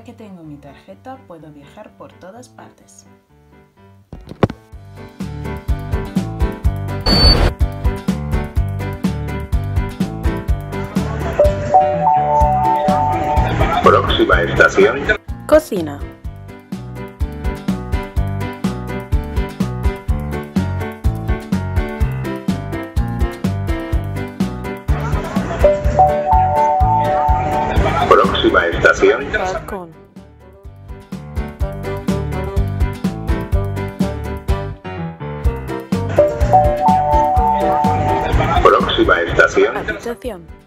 Ahora que tengo mi tarjeta, puedo viajar por todas partes. Próxima estación. Cocina. Próxima estación. Balcón. Próxima estación. Habitación.